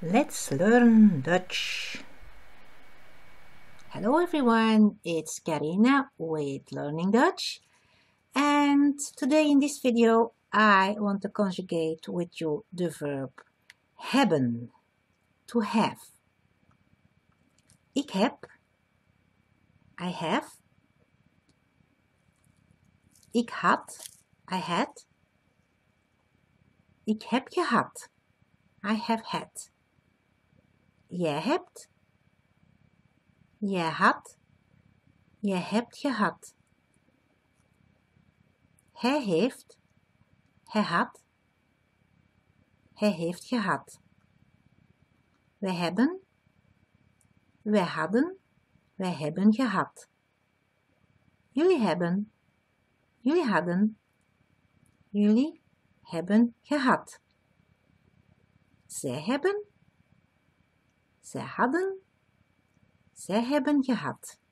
Let's learn Dutch. Hello everyone, it's Karina with Learning Dutch, and today in this video I want to conjugate with you the verb hebben, to have. Ik heb, I have. Ik had, I had. Ik heb gehad, I have had. Jij hebt, jij had, jij hebt gehad. Hij heeft, hij had, hij heeft gehad. Wij hebben, wij hadden, wij hebben gehad. Jullie hebben, jullie hadden, jullie hebben gehad. Zij hebben, zij hadden, zij hebben gehad.